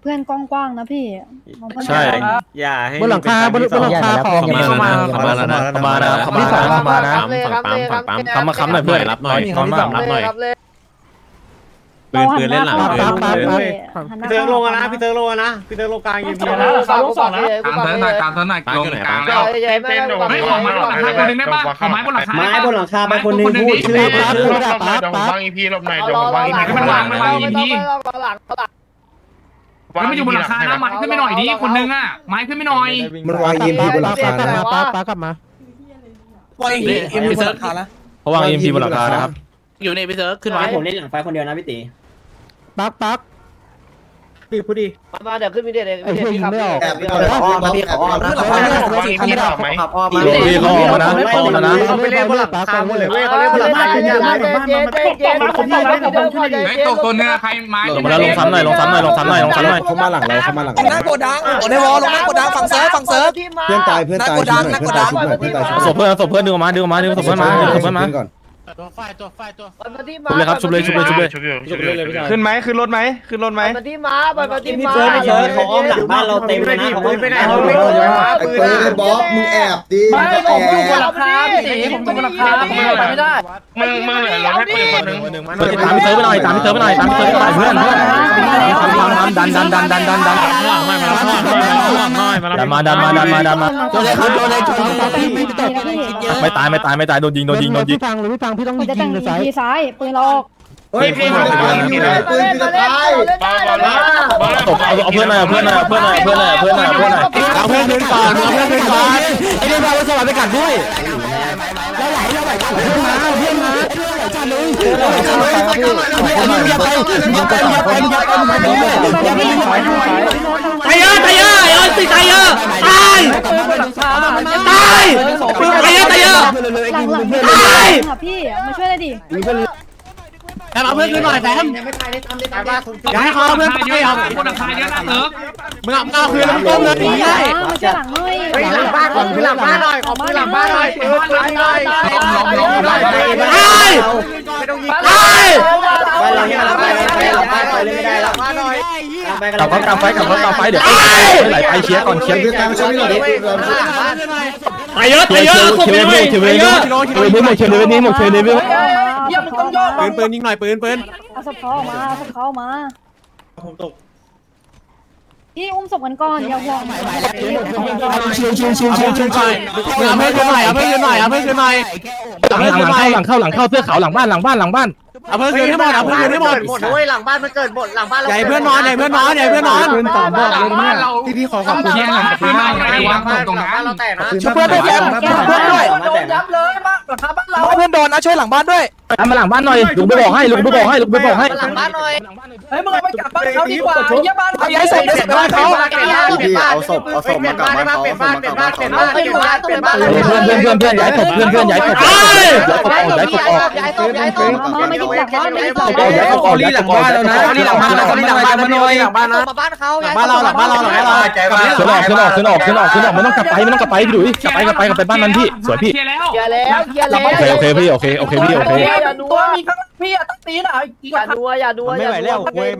พื่อนกว้างๆนะพี่ใช่อย่าให้บนหลังคาของมาแล้วนะมาแล้วมานะปั๊มมาค้ำหน่อยเพื่อนรับหน่อยตอนมารับหน่อยปืนเล่นหลังพี่เติร์กลงนะพี่เติร์กลงนะพี่เติร์กลงกลางยิงพี่นะลงสองนะตามเท่าไหร่ลงกลางแล้วไม่ออกมาหรอกคนนึงได้ป่ะไม้บนหลังคาไปคนนึงพูดชื่อวางอีพีลบหน่อยวางอีพีมันวางอีพีมันอยู่บนหลังคานะไม้ขึ้นไม่หน่อยดิคนนึงอ่ะไม้ขึ้นไม่หน่อยมันวางอีพีบนหลังคาป้ากลับมาวางอีพีบนหลังคาแล้วเขาวางอีพีบนหลังคานะครับอยู่ในพี่เซิร์ฟขึ้นมาผมเล่นหลังไฟคนเดียวนะพี่ตีปักดีพูดดีมาเดี๋ยวขึ้นมีเด็ดเลยยิงไม่ออกมาพี่ขอนะพี่ถอดไหมพี่เขาออกมานะออกมานะเขาไปเล่นบนหลังคาหมดเลยเขาเล่นบนหลังคาตัวเนื้อใครไม้ลงมาแล้วลงซ้ำหน่อยเขามาหลังเราหน้าโกดังในวอลลงหน้าโกดังฝั่งเซิร์ฟเพื่อนตายหน้าโกดังศพเพื่อนดึงออกมาศพเพื่อนมาก่อนตัวไฟเลยครับชุบเลยขึ้นไหมขึ้นรถไหมมาที่มาเขาอ้อมหลังบ้านเราเต็มเลยนะเขาไม่ได้ปืนบอสมึงแอบดิผมดูบนหลังคาพี่ตีผมดูบนหลังคาไม่ได้มึงเหลือรถให้ปืนคนนึงตามพี่เติร์ไปหน่อยเพื่อนดันข้างหลังมาตัวเลยครับไม่ตายโดนยิงพี่ฟังพี่ต้องยิงซ้ายปืนเราเฮ้ยพี่ตายเอาเพื่อนหน่อยเอาเพื่อนดึงก่อนไอ้เรื่องเราสวัสดิ์ไปกัดด้วยเราไหลเพื่อนมาจัดเลยตายตีตายเยอะตายพี่มาช่วยเลยดิแต่เอาเพื่อนขึ้นหน่อยแซมย้ายเขาเพื่อนไปเอาคนหลังคาเยอะนะเติร์กมึงเอาคืนแล้วมึงก้มเลยดีได้มาช่วยหลังหน่อยหลังบ้านของหลังบ้านหน่อยของหลังบ้านหน่อยไม่ต้องยิงบ้านเราเนี่ยไปเลยไม่ได้แล้วบ้านหน่อยกลับไฟเดี๋ยวไหลไปเคลียร์ก่อนเคลียร์ตามช่วยหน่อยดิไปเยอะเคลียร์เปืนยิงหน่อยปืนเอาศพเขามาผมตกพี่อุ้มศพกันก่อนอย่าห่วงชิวเอาเพื่อนขึ้นหน่อยหลังเข้าเสื้อขาวหลังบ้านเอาเพื่อนขึ้นให้หมดด้วยหลังบ้านมันเกิดหมดหลังบ้านเราใหญ่เพื่อนนอนปืนต่อบอกเลยเนี่ยพี่ขอขอบคุณหลังปืนหน่อยวางตรงนั้นเราแตกนะช่วยเพื่อนด้วยโดนยับเลยมาหลังบ้านเราเพื่อนโดนนะช่วยหลังบ้านด้วยมาหลังบ้านหน่อยลุงไปบอกให้หลังบ้านหน่อยเฮ้ยมึงไปกลับบ้านเขาดีกว่าเยี่ยบ้านเขาย้ายศพบ้านเขาเอาศพมากลับบ้านเขาเปลี่ยนบ้านเพื่อนย้ายศพย้ายศพออกมายิงหลังบ้านหลังบ้านแล้วนะหลังบ้านมาบ้านเขาบ้านเราขึ้นออกไม่ต้องกลับไปพี่ดุยกลับไปบ้านมันพี่สวยพี่โอเคพี่ตัวมีข้างพี่อะต้องตีหน่อยอย่าดูไม่ไหวแล้วเว้ย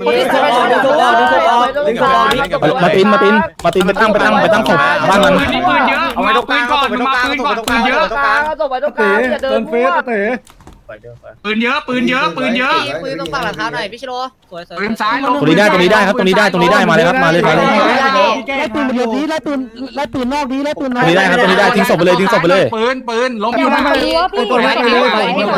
มาตีนไปตั้งของบ้านมันเอาไว้ตรงกลางก่อนมาปืนเยอะอย่าเดินปืนเยอะปืนต้องฝั่งหลังคาหน่อยพี่ชิโร่ปืนซ้ายตรงนี้ได้ครับตรงนี้ได้มาเลยครับมาเลยไล่ปืนบนรถนี้ไล่ปืนนอกนี้ไล่ปืนนอกนี้ได้ครับตรงนี้ได้ทิ้งศพไปเลยปืนล้มอยู่นะกดไว้พี่อยู่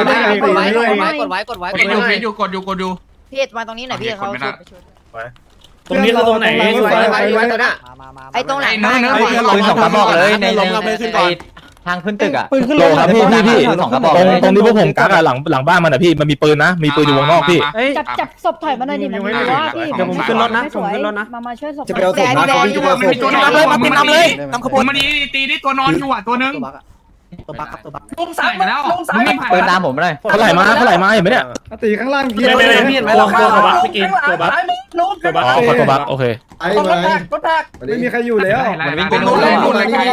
พี่มาตรงนี้หน่อยพี่เขาตรงนี้เราตรงไหนไอ้ตรงไหนปืนสองกระบอกเลยในลงเราไปขึ้นก่อนทางขึ้นตึกอ่ะปืนขึ้นลงครับพี่ตรงนี้พวกผมกักหลังบ้านมันอ่ะพี่มันมีปืนนะมีปืนอยู่วงนอกพี่จับศพถอยมาหน่อยดิมันว่าพี่เดี๋ยวผมขึ้นรถนะมาช่วยศพจะไปเอาศพนะเขาจะไปเอาศพนำเลยมันตีได้ตัวนอนอยู่อ่ะตัวนึงตัวบักครับตัวบักลุงสั่งมาแล้วมึงมีปืนตามผมเลยเขาไหลมาเห็นไหมเนี่ยตีข้างล่างพี่ไม่เห็นไหมตัวบักไม่กินตัวบักโอเคไอ้เลยไม่มีใครอยู่แล้วมันวิ่งเป็นนู่นไกล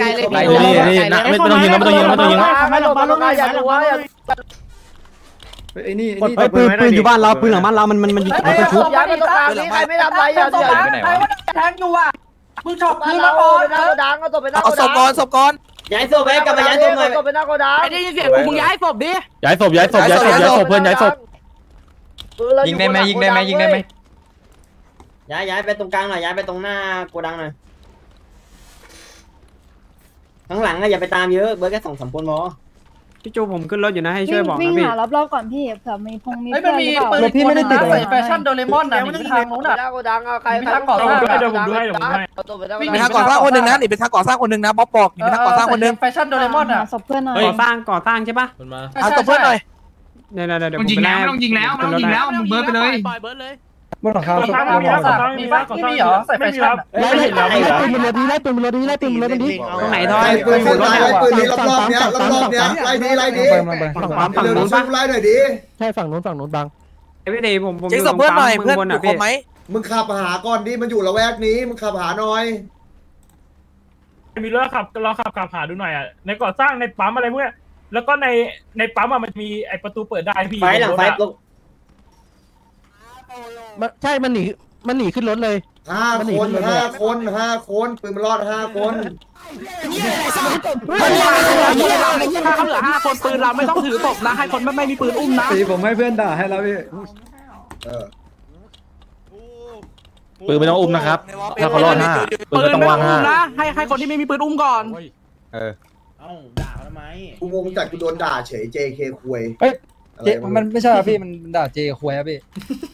นี่นะไม่ต้องยิงไม่หลบอย่าดูว่าไอ้นี่ปืนอยู่บ้านเราปืนหลังบ้านเรามันยิงมันชุบย้ายไปตรงกลางนี่ใครไม่ทำไรอย่าเดือดแทงอยู่อ่ะมึงฉกคืคือนแล้เราวไปหน้าโกดังเอาตัวไปหน้าโกเอาดัศพก่อนย้ายศพไปกลับมาย้ายศพหน่อยตัวไปหน้าโกดังได้ยินเสียงกูมึงย้ายศพดิย้ายศพเพื่อนย้ายศพยิงได้ไหมย้ายไปตรงกลางหน่อยย้ายไปตรงหน้าโกดังหน่อยข้างหลังอะอย่าไปตามเยอะเบิร์ดแค่2-3คนพอพี่จูผมขึ้นรถอยู่นะให้ช่วยบอกวิ่นะงพี่หารอบๆก่อนพี่เผื่อมีพงมีมันมีปืนพี่ไม่ได้ติดใส่แฟชั่นโดเรมอนน่ะหนีไปทางนู้นน่ะหน้าโกดังเอาใครมีทางก่อสร้างเดี๋ยวผมดูให้วิ่งมีทางก่อสร้างคนหนึ่งนะหนีไปทางก่อสร้างคนหนึ่งนะบ๊อบบอกหนีไปทางก่อสร้างคนหนึ่งแฟชั่นโดเรมอนน่ะศพเพื่อนหน่อยก่อสร้างใช่ปะเอาศพเพื่อนหน่อยเดี๋ยวมันยิงแล้วไม่ต้องยิงแล้วมึงเบิร์ดไปเลยปล่อยเบิร์ดเลยบนหลังคามีปะไม่มีเหรอใส่แฟชั่นไล่ปืนบนรถนี้ไล่ปืนบนรถนี้ตรงไหนทอยปืนเส้นทางไล่ปืนนี้รอบๆเนี้ยไล่ดีฝั่งปั๊มเร็วๆช่วยไล่หน่อยดิใช่ฝั่งนู้นบางไอ้พี่เดย์ผมเช็คศพเพื่อนหน่อยเพื่อนอยู่ครบไหมมึงขับหาก่อนดิมันอยู่ละแวกนี้มึงขับหาหน่อยมีรถขับเราขับหาดูหน่อยอ่ะในก่อสร้างในปั๊มอะไรพวกนี้แล้วก็ในปั๊มอ่ะมันมีไอประตูเปิดได้พี่ไฟหลังไฟลงใช่มันหนีขึ้นรถเลย 5 คนปืนมันรอด5 คนถ้าเขาเหลือ5 คนปืนเราไม่ต้องถือศพนะให้คนไม่มีปืนอุ้มนะผมให้เพื่อนด่าให้แล้วพี่ปืนไม่ต้องอุ้มนะครับถ้าเขารอด5ปืนต้องวาง5 นะให้คนที่ไม่มีปืนอุ้มก่อนเอ้าด่าทำไมกูงงจัดกูโดนด่าเฉย JK ควยมันไม่ใช่พี่มันด่าเจคุยครับพี่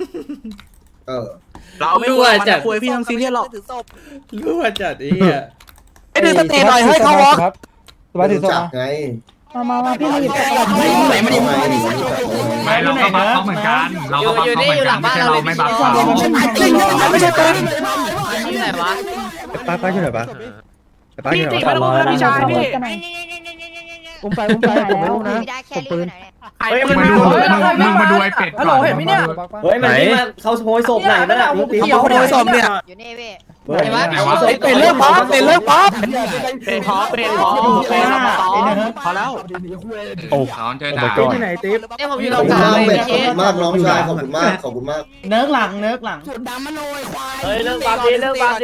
เราไม่รู้จัดคุยพี่ทำซีเรียสหรอกรู้ว่าจัดไอ้เหี้ยไอ้ดื้อสติหน่อยเฮ้ยเขาวอล์กรู้จักไงมาพี่มาหยิบศพไม่เราก็บัฟเขาเหมือนกันเราก็บัฟเขาเหมือนกันไม่ใช่เราไม่บัฟเขาไม่ใช่ปืนที่ไหนวะป้าอยู่ไหนป้าพี่ติไม่ต้องอุ้มพี่ชายพี่อุ้มไปผมไม่อุ้มนะผมปืนมึงมาดูไอ้เป็ดฮัลโหลเห็นไหมเนี่ยเฮ้ยมันนี่มันเขาขโมยศพไหนมาล่ะเขาขโมยศพเนี่ยอยู่นี่พี่เป็นเรื่องป๊อปเป็นพอพอแล้วโอ้เขาเจอด่าที่ไหนติ๊บเนี่ยผมอยู่ขตอรบงคุณกลางมากเลยขอบคุณมากน้องชายขอบคุณมากเนิร์กหลังเฮ้ยเรื่องบาดีเรื่องบาดี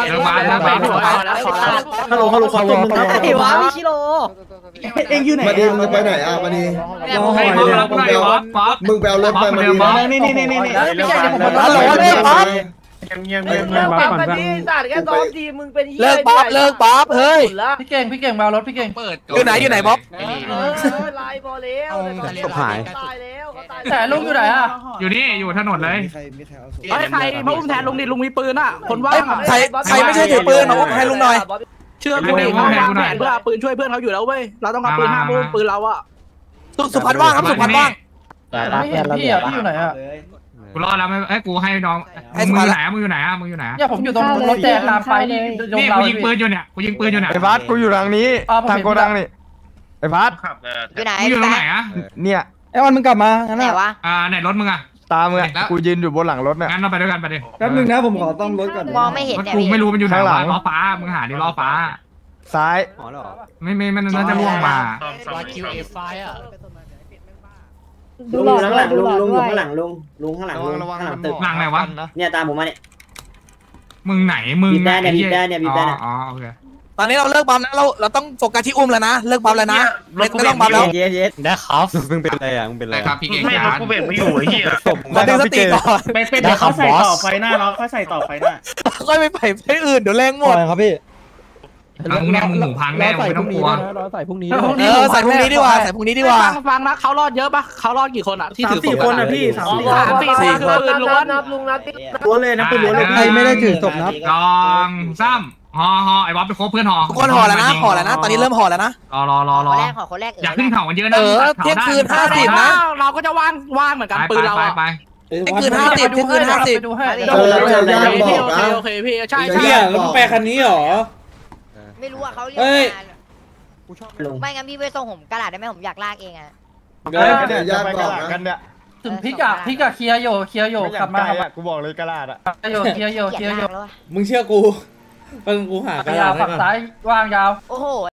ฮัลโหลขอตัวมึงนะไอ้วะพี่ชิโร่เอ็งอยู่ไหนมาดีมึงไปไหนมาดีให้เขารับหน่อยป๊อปมึงไปเอารถไปมาดีนี่พี่ใหญ่ผมฮัลโหลเลิกป๊อปเงียบเรื่องบาปดีสัตว์แค่2 ทีมึงเป็นเลิกป๊อปเฮ้ยพี่เก่งมารถพี่เก่งเปิดอยู่ไหนบ๊อบลายพอแล้วตายแล้วแต่ลุงอยู่ไหนอ่ะอยู่นี่อยู่ถนนเลยใครมาอุ้มแทนลุงดิลุงมีปืนอ่ะคนว่างอ่ะใครไม่ใช่ถือปืนมาอุ้มให้ลุงหน่อยเชื่อกูดิเขาวางแผนเพื่อปืนช่วยเพื่อนเขาอยู่แล้วเว้ยเราต้องเอาปืน5 ปืนปืนเราอ่ะสุพัฒน์ว่างครับสุพัฒน์ว่างไม่เห็นพี่อ่ะพี่อยู่ไหนอ่ะกูรอแล้วไม่กูให้น้องมึงอยู่ไหนมึงอยู่ไหนเนี่ยผมอยู่ตรงรถแจ๊ตามไปนี่นี่กูยิงปืนอยู่เนี่ยกูยิงปืนอยู่เนี่ยไอ้พัดกูอยู่ทางนี้ทางโกดังนี่ไอ้พัดอยู่ไหนมึงอยู่ตรงไหนอะเนี่ยไอ้วันมึงกลับมางั้นไหนน่ะวะไหนรถมึงอะตามมึงกูยืนอยู่บนหลังรถเนี่ยงั้นเราไปด้วยกันไปดิแป๊บนึงนะผมขอต้อมรถก่อนมองไม่เห็นเนี่ยกูพี่ไม่รู้มันอยู่ไหนล้อฟ้ามึงหาดิล้อฟ้าซ้ายไม่มันน่าจะล่วงมาลุงข้างหลังลุงข้างหลังลุงข้างหลังตึกหลังไหนวะเนี่ยตามผมมาเนี่ยมึงไหนมึงบีบได้อ๋อโอเคตอนนี้เราเลิกบัมนะเราต้องโฟกัสที่อุ้มแล้วนะเลิกบัมแล้วนะไม่ต้องบัมแล้วเย็ดได้ครับมึงเป็นอะไรมึงเป็นอะไรครับพี่เก่งไม่รถกูเบรกไม่อยู่ไอ้เหี้ยมาดึงสติก่อนเป็นเดี๋ยวเขาใส่ต่อไฟหน้าเนาะเขาใส่ต่อไฟหน้าค่อยไปไปอื่นเดี๋ยวแรงหมดครับพี่มึงเนี่ยมึงหูพังแน่ไม่ต้องกลัวเราใส่พรุ่งนี้ใส่พรุ่งนี้ดีกว่าใส่พรุ่งนี้ดีกว่าฟังนะเขารอดเยอะปะเขารอดกี่คนอ่ะที่ถือ 3-4 คนอ่ะพี่นับลุงนับตัวเลยนะปืนล้วนเลยใครไม่ได้ถือศพนับลองซ้ำห่อไอ้บ๊อบไปคบเพื่อนห่อทุกคนห่อแล้วนะตอนนี้เริ่มห่อแล้วนะรอคนแรกขอคนแรกอย่าขึ้นเขากันเยอะนะเที่ยงคืน50นะเราก็จะว่างเหมือนกันปืนเราไปเที่ยงคืน50 ดูให้ โอเคพี่ใช่แล้วมึงแปลคันนี้หรอไม่รู้ว่าเขาเรียกไม่งั้นพี่ไปส่งผมกระดาษได้ไหมผมอยากลากเองอ่ะย่างบอกนะถึงพี่กะเคลียร์อยู่ขับมากูบอกเลยกระดาษอ่ะเคลียร์อยู่แล้วมึงเชื่อกู กูหากระดาษฝั่งซ้ายว่างยาวโอ้โห